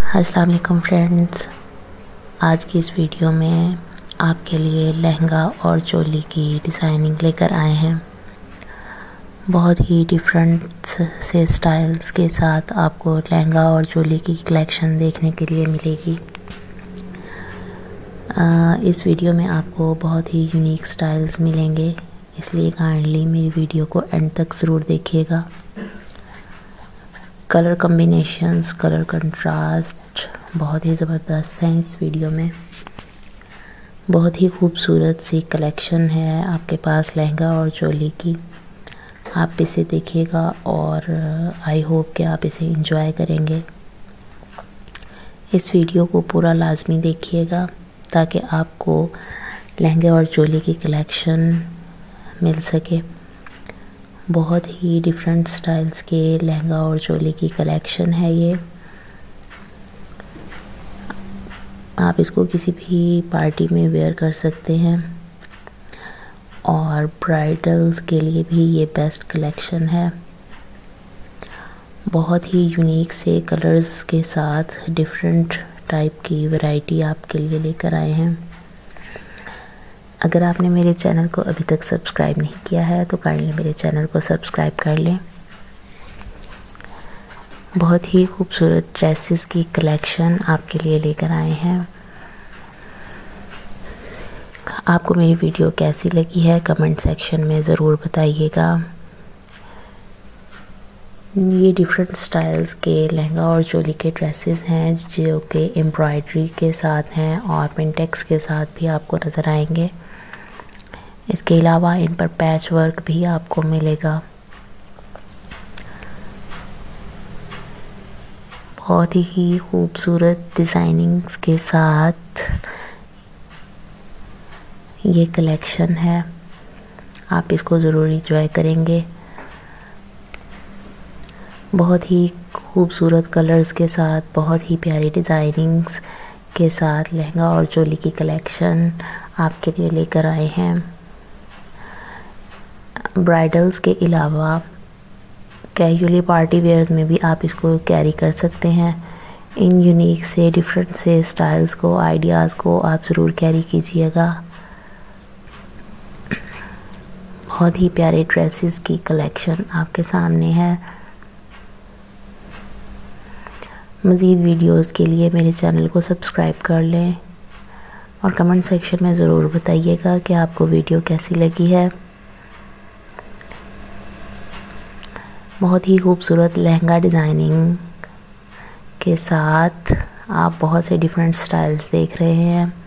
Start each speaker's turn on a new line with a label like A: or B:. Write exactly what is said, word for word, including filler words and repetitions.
A: अस्सलाम वालेकुम फ्रेंड्स, आज की इस वीडियो में आपके लिए लहंगा और चोली की डिज़ाइनिंग लेकर आए हैं। बहुत ही डिफरेंट से स्टाइल्स के साथ आपको लहंगा और चोली की कलेक्शन देखने के लिए मिलेगी। आ, इस वीडियो में आपको बहुत ही यूनिक स्टाइल्स मिलेंगे, इसलिए काइंडली मेरी वीडियो को एंड तक ज़रूर देखिएगा। कलर कॉम्बिनेशंस, कलर कंट्रास्ट बहुत ही ज़बरदस्त हैं इस वीडियो में। बहुत ही खूबसूरत सी कलेक्शन है आपके पास लहंगा और चोली की। आप इसे देखिएगा और आई होप कि आप इसे एंजॉय करेंगे। इस वीडियो को पूरा लाजमी देखिएगा ताकि आपको लहंगे और चोली की कलेक्शन मिल सके। बहुत ही डिफरेंट स्टाइल्स के लहंगा और चोली की कलेक्शन है ये। आप इसको किसी भी पार्टी में वेयर कर सकते हैं और ब्राइडल्स के लिए भी ये बेस्ट कलेक्शन है। बहुत ही यूनिक से कलर्स के साथ डिफरेंट टाइप की वैरायटी आपके लिए लेकर आए हैं। अगर आपने मेरे चैनल को अभी तक सब्सक्राइब नहीं किया है तो काइंडली मेरे चैनल को सब्सक्राइब कर लें। बहुत ही खूबसूरत ड्रेसेस की कलेक्शन आपके लिए लेकर आए हैं। आपको मेरी वीडियो कैसी लगी है कमेंट सेक्शन में ज़रूर बताइएगा। ये डिफरेंट स्टाइल्स के लहंगा और चोली के ड्रेसेस हैं जो कि एम्ब्रॉयडरी के साथ हैं और पिंटेक्स के साथ भी आपको नज़र आएंगे। इसके अलावा इन पर पैच वर्क भी आपको मिलेगा। बहुत ही खूबसूरत डिज़ाइनिंग्स के साथ ये कलेक्शन है, आप इसको ज़रूर एंजॉय करेंगे। बहुत ही खूबसूरत कलर्स के साथ, बहुत ही प्यारी डिज़ाइनिंग्स के साथ लहंगा और चोली की कलेक्शन आपके लिए लेकर आए हैं। ब्राइडल्स के अलावा कैजुअली पार्टी वेयर्स में भी आप इसको कैरी कर सकते हैं। इन यूनिक से डिफरेंट से स्टाइल्स को, आइडियाज़ को आप ज़रूर कैरी कीजिएगा। बहुत ही प्यारे ड्रेसेस की कलेक्शन आपके सामने है। मज़ीद वीडियोस के लिए मेरे चैनल को सब्सक्राइब कर लें और कमेंट सेक्शन में ज़रूर बताइएगा कि आपको वीडियो कैसी लगी है। बहुत ही खूबसूरत लहंगा डिज़ाइनिंग के साथ आप बहुत से डिफरेंट स्टाइल्स देख रहे हैं।